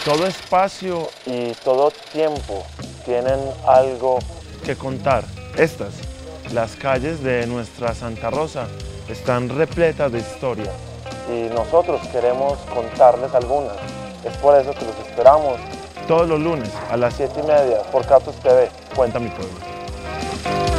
Todo espacio y todo tiempo tienen algo que contar. Estas, las calles de nuestra Santa Rosa, están repletas de historia y nosotros queremos contarles algunas. Es por eso que los esperamos todos los lunes a las 7:30 por Cactus TV. Cuenta mi pueblo.